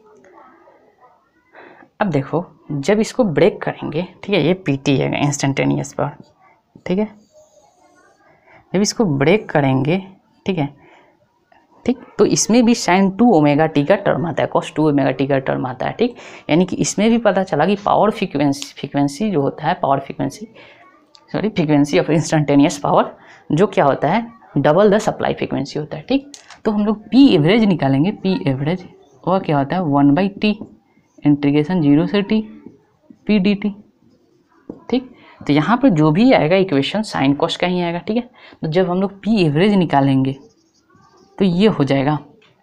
अब देखो, जब इसको ब्रेक करेंगे, ठीक है, ये PT है इंस्टेंटेनियस पावर, ठीक है। जब इसको ब्रेक करेंगे, ठीक है, ठीक, तो इसमें भी sin 2 ओमेगा टी का टर्म आता है, cos 2 ओमेगा टी का टर्म आता है, ठीक। यानी कि इसमें भी पता चला कि पावर फ्रीक्वेंसी जो होता है, power frequency of instantaneous power जो क्या होता है, डबल द सप्लाई फ्रीक्वेंसी होता है, ठीक। तो हम लोग P एवरेज निकालेंगे, P एवरेज वह क्या होता है, 1/T इंटीग्रेशन 0 से T P dt, ठीक। तो यहाँ पर जो भी आएगा इक्वेशन साइन कॉस का ही आएगा, ठीक है। तो जब हम लोग P एवरेज निकालेंगे तो ये हो जाएगा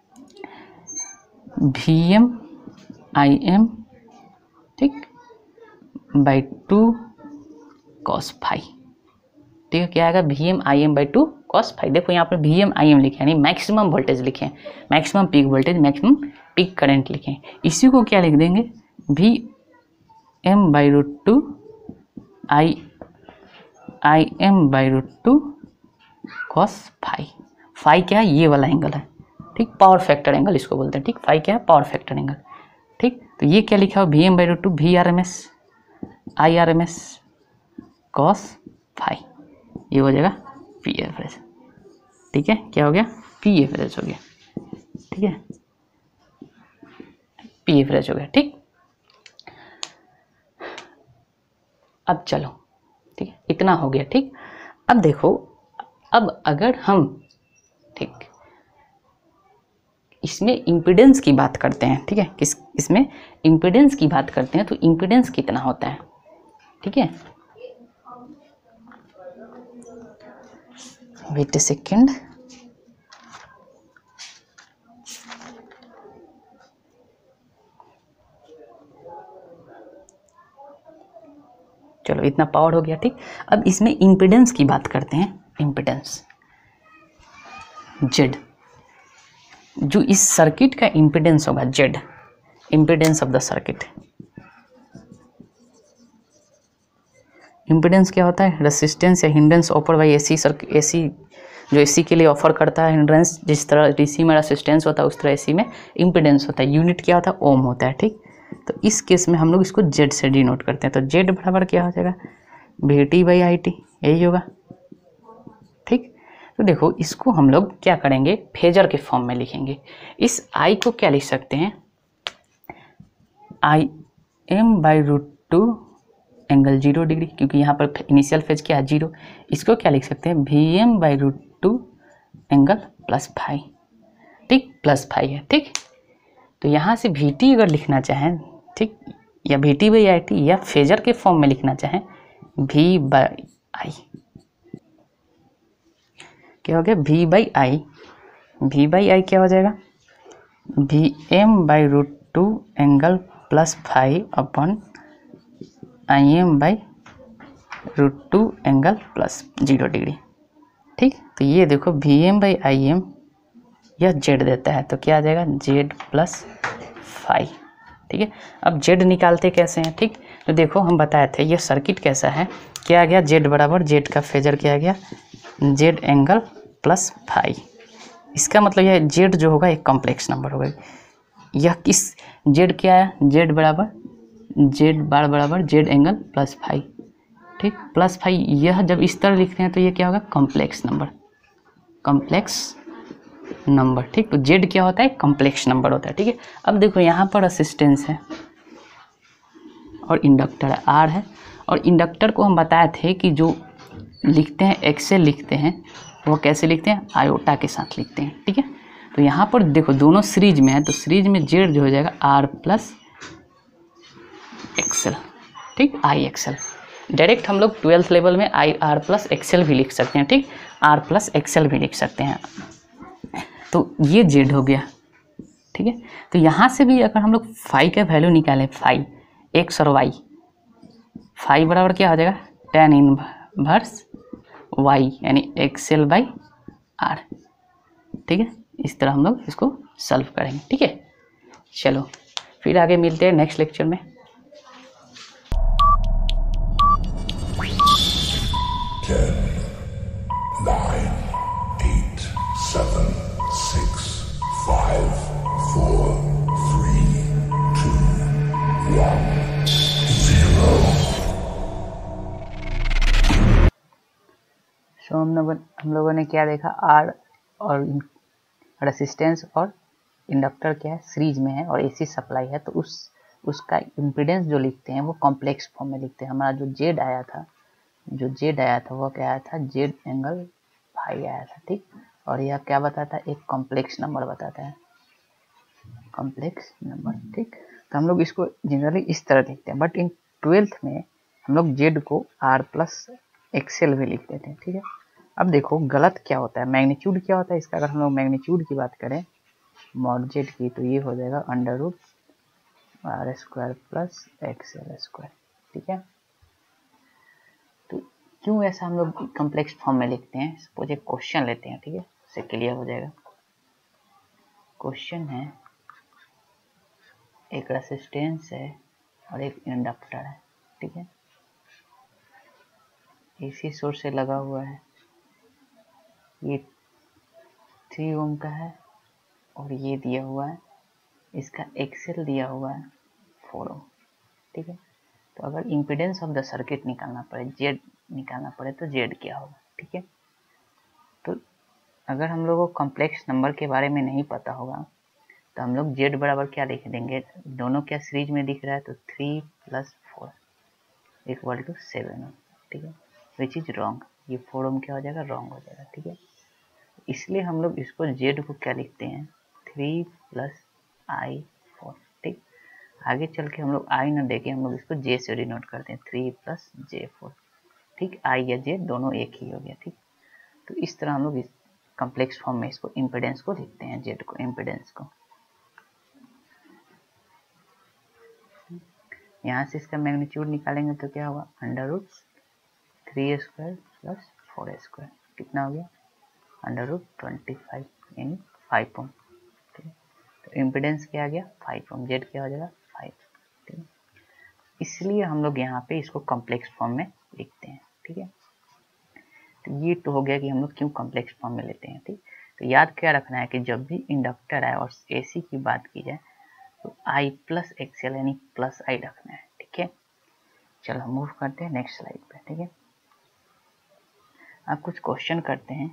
VM IM, ठीक, बाई 2 cos फाई, ठीक है। क्या आएगा, VM IM by 2 cos phi. देखो यहाँ पर VM IM लिखे यानी मैक्सिमम वोल्टेज लिखे हैं, maximum peak voltage, maximum peak current लिखे हैं। इसी को क्या लिख देंगे, VM by root 2 IM by root 2 cos phi. Phi क्या है, ये वाला एंगल है, ठीक, पावर फैक्टर एंगल इसको बोलते हैं, ठीक। फाई क्या है, पावर फैक्टर एंगल, ठीक। तो ये क्या लिखा हो, VM by root 2 VRMS IRMS cos phi, ये हो जाएगा P एवरेज, ठीक है। क्या हो गया, P एवरेज हो गया, ठीक है, P एवरेज हो गया, ठीक। अब चलो, ठीक है, इतना हो गया, ठीक। अब देखो, अब अगर हम, ठीक, इसमें इम्पीडेंस की बात करते हैं, ठीक है, इसमें इम्पीडेंस की बात करते हैं, तो इम्पीडेंस कितना होता है, ठीक है। वेट ए सेकेंड, चलो इतना पावर हो गया, ठीक। अब इसमें इम्पीडेंस की बात करते हैं, इम्पीडेंस Z, जो इस सर्किट का इम्पीडेंस होगा Z, impedance of the circuit. Impedance क्या होता है, रेसिस्टेंस या हिंड्रेंस ऑफर बाई AC जो AC के लिए ऑफर करता है हिंड्रेंस, जिस तरह DC में रेसिस्टेंस होता है उस तरह AC में इम्पीडेंस होता है। यूनिट क्या होता है, ओम होता है, ठीक। तो इस केस में हम लोग इसको Z से डिनोट करते हैं, तो Z बराबर क्या हो जाएगा, VT बाई IT, यही होगा, ठीक। तो देखो, इसको हम लोग क्या करेंगे, फेजर के फॉर्म में लिखेंगे। इस I को क्या लिख सकते हैं, IM by root 2 angle 0 degree, क्योंकि यहाँ पर इनिशियल फेज क्या है, 0। इसको क्या लिख सकते हैं, VM by root 2 angle plus phi, ठीक, प्लस फाई है, ठीक। तो यहाँ से VT अगर लिखना चाहें, ठीक, या VT बाई IT, या फेजर के फॉर्म में लिखना चाहें V बाई I, क्या हो गया, V by I, V by I क्या हो जाएगा, VM by root 2 angle plus phi upon IM by root 2 angle plus 0 degree, ठीक। तो ये देखो VM बाई IM यह Z देता है, तो क्या आ जाएगा, Z प्लस फाई, ठीक है। अब Z निकालते कैसे हैं, ठीक। तो देखो, हम बताए थे ये सर्किट कैसा है, क्या आ गया, Z बराबर, Z का फेजर क्या आ गया, Z एंगल प्लस फाई। इसका मतलब यह Z जो होगा एक कॉम्प्लेक्स नंबर होगा। यह किस, Z क्या है, Z बराबर Z बार बराबर Z एंगल प्लस फाई, ठीक, प्लस 5 यह जब इस तरह लिखते हैं तो ये क्या होगा, कॉम्प्लेक्स नंबर, कॉम्प्लेक्स नंबर। ठीक, तो जेड क्या होता है, कॉम्प्लेक्स नंबर होता है। ठीक है, अब देखो यहाँ पर रेसिस्टेंस है और इंडक्टर है, आर है, और इंडक्टर को हम बताए थे कि जो लिखते हैं एक्सेल लिखते हैं वो कैसे लिखते हैं, आयोटा के साथ लिखते हैं। ठीक है, तो यहाँ पर देखो दोनों सीरीज में है, तो सीरीज में जेड जो हो जाएगा आर प्लस एक्सेल। ठीक, आई एक्सेल, डायरेक्ट हम लोग 12th लेवल में आई आर प्लस एक्सेल भी लिख सकते हैं। ठीक, आर प्लस एक्सेल भी लिख सकते हैं। तो ये जेड हो गया। ठीक है, तो यहाँ से भी अगर हम लोग फाई का वैल्यू निकालें, फाई एक्स और वाई, फाई बराबर क्या हो जाएगा, tan इनवर्स वाई यानी एक्सेल बाई आर। ठीक है, इस तरह हम लोग इसको सॉल्व करेंगे। ठीक है, चलो फिर आगे मिलते हैं नेक्स्ट लेक्चर में। 10, 9, 8, 7, 6, 5, 4, 3, 2, 1, 0। सो हम लोगों ने क्या देखा, आर और रेसिस्टेंस और इंडक्टर क्या है, सीरीज में है और एसी सप्लाई है, तो उसका इम्पीडेंस जो लिखते हैं वो कॉम्प्लेक्स फॉर्म में लिखते हैं। हमारा जो जेड आया था वो क्या आया था, जेड एंगल फाई आया था। ठीक, और यह क्या बताता है, एक कॉम्प्लेक्स नंबर बताता है, कॉम्प्लेक्स नंबर। ठीक, तो हम लोग इसको जनरली इस तरह लिखते हैं, बट इन 12th में हम लोग जेड को आर प्लस एक्सेल भी लिख देते हैं। ठीक है, अब देखो गलत क्या होता है, मैग्नीट्यूड क्या होता है इसका, अगर हम लोग मैग्नीट्यूड की बात करें मॉड जेड की, तो ये हो जाएगा under root R square plus XL square. ठीक है, तो क्यों ऐसा हम लोग कॉम्प्लेक्स फॉर्म में लिखते हैं, सपोज एक क्वेश्चन लेते हैं। ठीक है, इससे क्लियर हो जाएगा। क्वेश्चन है, एक रेसिस्टेंस है और एक इंडक्टर है। ठीक है, इसी सोर्स से लगा हुआ है, ये 3 ओम का है और ये दिया हुआ है, इसका एक्सेल दिया हुआ है 4 ओम। ठीक है, तो अगर इम्पीडेंस ऑफ द सर्किट निकालना पड़े, जेड निकालना पड़े, तो जेड क्या होगा। ठीक है, तो अगर हम लोगों को कॉम्प्लेक्स नंबर के बारे में नहीं पता होगा तो हम लोग जेड बराबर क्या लिख देंगे, दोनों क्या सीरीज में दिख रहा है, तो 3 + 4 = 7 ओम। ठीक है, विच इज रॉन्ग, ये 4 ओम क्या हो जाएगा, रॉन्ग हो जाएगा। ठीक है, इसलिए हम लोग इसको जेड को क्या लिखते हैं, 3 + I4। ठीक, आगे चल के हम लोग आई ना देके हम लोग इसको जे से डिनोट करते हैं, 3 + J4। ठीक, आई या जे दोनों एक ही हो गया। ठीक, तो इस तरह हम लोग इस कॉम्प्लेक्स फॉर्म में इसको इम्पीडेंस को लिखते हैं, जेड को इम्पीडेंस को। यहाँ से इसका मैग्नीट्यूड निकालेंगे तो क्या होगा, अंडर रूट 3² + 4² कितना हो गया, अंडर रूट 25 यानी 5 ओम। ठीक है, तो इम्पीडेंस क्या आ गया, 5 ओम, जेड क्या हो जाएगा 5। ठीक है, इसलिए हम लोग यहाँ पे इसको कॉम्प्लेक्स फॉर्म में लिखते हैं। ठीक है, तो ये तो हो गया कि हम लोग क्यों कॉम्प्लेक्स फॉर्म में लेते हैं। ठीक, तो याद क्या रखना है कि जब भी इंडक्टर आए और एसी की बात की जाए तो आई प्लस एक्सेल यानी प्लस आई रखना है। ठीक है, चलो मूव करते हैं नेक्स्ट स्लाइड पे। ठीक है, अब कुछ क्वेश्चन करते हैं।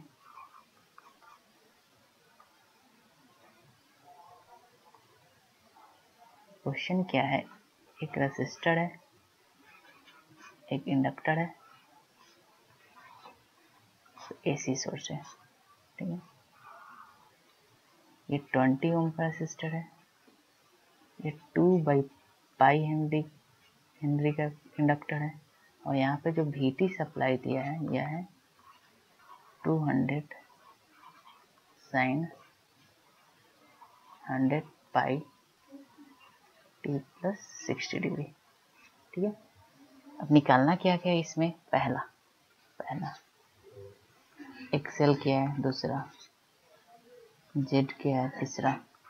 क्वेश्चन क्या है, एक रेसिस्टर है, एक इंडक्टर है, एसी सोर्स है। ठीक है, ये 20 ओम का रेसिस्टर है, ये 2/पाई हेनरी का इंडक्टर है, और यहाँ पे जो VT सप्लाई दिया है यह है 200 sin 100 पाई t + 60 डिग्री। ठीक है, अब निकालना क्या क्या है इसमें, पहला एक्सेल क्या है, दूसरा जेड क्या है, तीसरा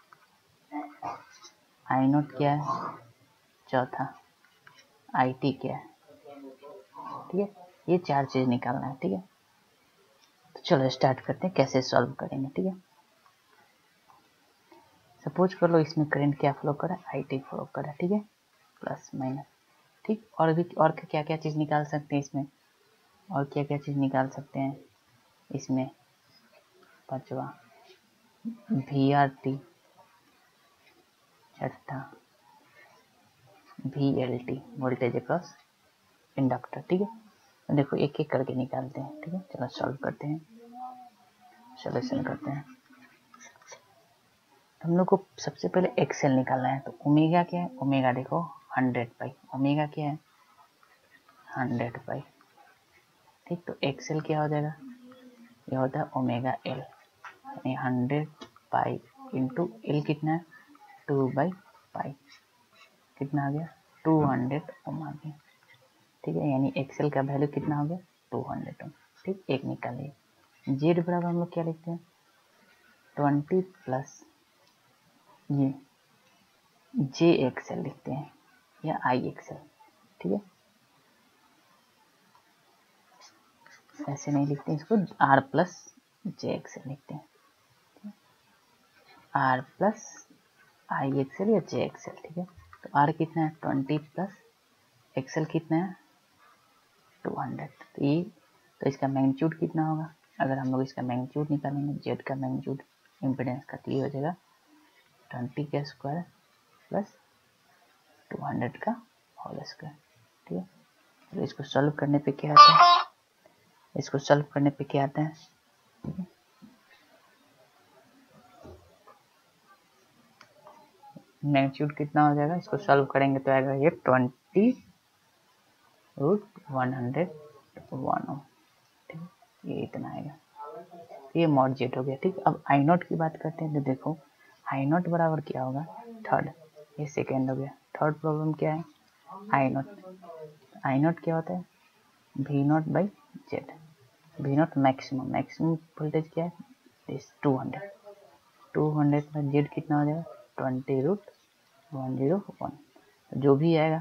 आई नोट क्या है, चौथा आई टी क्या है। ठीक है, ये 4 चीज निकालना है। ठीक है, तो चलो स्टार्ट करते हैं कैसे सॉल्व करेंगे। ठीक है, सपोज कर लो इसमें करंट क्या फ्लो कर रहा है, आई टी फ्लो कर रहा है। ठीक है, प्लस माइनस, ठीक। और भी और क्या क्या चीज़ निकाल सकते हैं इसमें, और क्या क्या चीज़ निकाल सकते हैं इसमें। पांचवा VRT, छठा VLT, वोल्टेज अक्रॉस इंडक्टर। ठीक है, तो देखो एक एक करके निकालते हैं। ठीक है, चलो सॉल्व करते हैं, सॉल्यूशन करते हैं। हम लोग को सबसे पहले एक्सेल निकालना है। तो ओमेगा क्या है, ओमेगा देखो 100 पाई, ओमेगा क्या है 100 पाई। ठीक, तो एक्सेल क्या हो जाएगा, यह होता है ओमेगा एल, यानी 100 पाई इंटू एल कितना है 2/पाई, कितना आ गया 200 ओम आ गया। ठीक है, यानी एक्सेल का वैल्यू कितना हो गया 200 ओम। ठीक, एक निकालिए। जेड बराबर हम लोग क्या लिखते हैं 20 प्लस ये जे एक्सेल लिखते हैं या आई एक्सेल। ठीक है, ऐसे नहीं लिखते हैं इसको, आर प्लस जे एक्सेल लिखते हैं, आर प्लस आई एक्सेल या जे एक्सेल। ठीक है, तो आर कितना है 20 प्लस एक्सेल कितना है 200। तो इसका मैग्नीट्यूड कितना होगा, अगर हम लोग इसका मैग्नीट्यूड निकालेंगे जेड का मैग्नीट्यूड इम्पीडेंस का, तो ये हो जाएगा 20 का स्क्वायर प्लस 200 का होल स्क्वायर। ठीक है, तो इसको सॉल्व करने पे क्या आता है, इसको सॉल्व करने पे क्या आता है, मैग्नीट्यूड कितना हो जाएगा, इसको सॉल्व करेंगे तो आएगा ये 20√101 ओम। ठीक है, ये इतना आएगा, ये मॉड जेड हो गया। ठीक, अब आई नॉट की बात करते हैं। तो देखो आई नॉट बराबर क्या होगा थर्ड, ये सेकेंड हो गया। थर्ड प्रॉब्लम क्या है आई नॉट, आई नॉट क्या होता है V naught by Z, V naught maximum, maximum voltage क्या है 200 में जेड कितना हो जाएगा 20√101, जो भी आएगा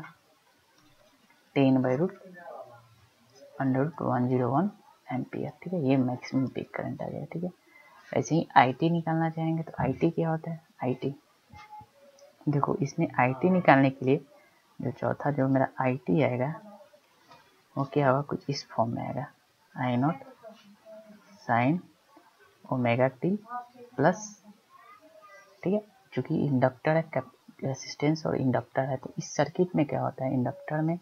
10/√101 एम्पियर। ठीक है, ये मैक्सिमम पीक करंट आ गया। ठीक है, ऐसे ही आईटी निकालना चाहेंगे तो आईटी क्या होता है, आईटी देखो इसमें आईटी निकालने के लिए जो चौथा जो मेरा आईटी आएगा वो क्या होगा, कुछ इस फॉर्म में आएगा, I naught sine omega T plus. ठीक है, चूंकि इंडक्टर है, रेसिस्टेंस और इंडक्टर है, तो इस सर्किट में क्या होता है, इंडक्टर में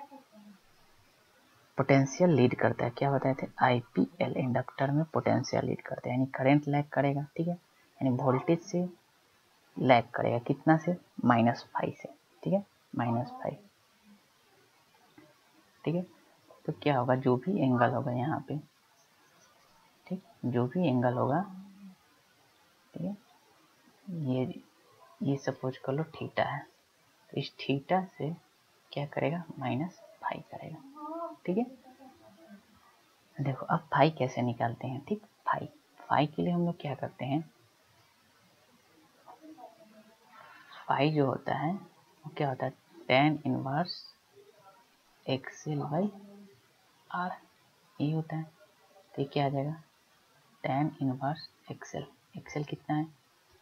पोटेंशियल लीड करता है, क्या बताए थे आईपीएल, इंडक्टर में पोटेंशियल लीड करता है, यानी करंट लैग करेगा। ठीक है, यानी वोल्टेज से लैग करेगा, कितना से -5 से। ठीक है, -5। ठीक है, तो क्या होगा, जो भी एंगल होगा यहाँ पे, ठीक, जो भी एंगल होगा, ठीक है, ये सपोज कर लो थीटा है, तो इस थीटा से क्या करेगा -5 करेगा। ठीक है, देखो अब फाई कैसे निकालते हैं। ठीक, फाई के लिए हम लोग क्या करते हैं, फाई जो होता है वो क्या होता है tan इनवर्स XL/R, ये होता है। तो ये क्या आ जाएगा tan इनवर्स XL, XL कितना है,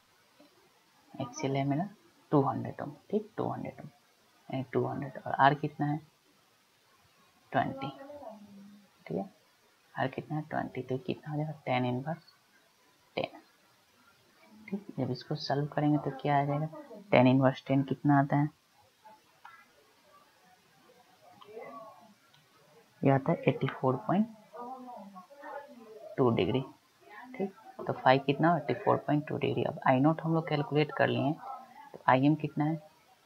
XL है मेरा 200 ओम। ठीक, 200 ओम यानी 200, और R कितना है 20। ठीक है, R कितना है 20, तो कितना हो जाएगा tan इनवर्स 10। ठीक, जब इसको सॉल्व करेंगे तो क्या आ जाएगा, tan इनवर्स 10 कितना आता है, यह आता है 84.2 डिग्री। ठीक, तो फाई कितना 84.2 डिग्री। अब आई नॉट हम लोग कैलकुलेट कर लिए हैं, तो आई एम कितना है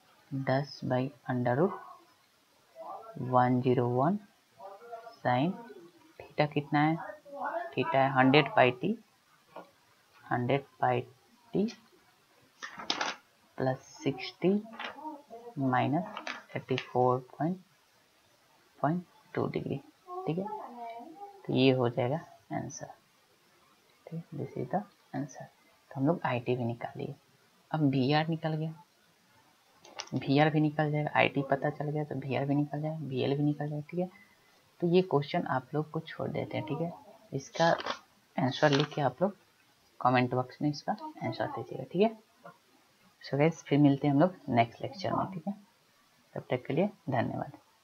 10/√101 साइन, थीटा कितना है, थीटा है 100 pi T plus 60 minus 84.2 degree. ठीक है, तो ये हो जाएगा आंसर। ठीक, दिस इज द आंसर। तो हम लोग आईटी भी निकाल लिए। अब वीआर निकल गया, वीआर भी निकल जाएगा, आईटी पता चल गया तो वीआर भी निकल जाएगा, वीएल भी निकल जाएगा। ठीक है, तो ये क्वेश्चन आप लोग को छोड़ देते हैं। ठीक है, इसका आंसर लिख के आप लोग कमेंट बॉक्स में इसका आंसर दीजिएगा। ठीक है, सो गाइस फिर मिलते हैं हम लोग नेक्स्ट लेक्चर में। ठीक है, तब तक के लिए धन्यवाद।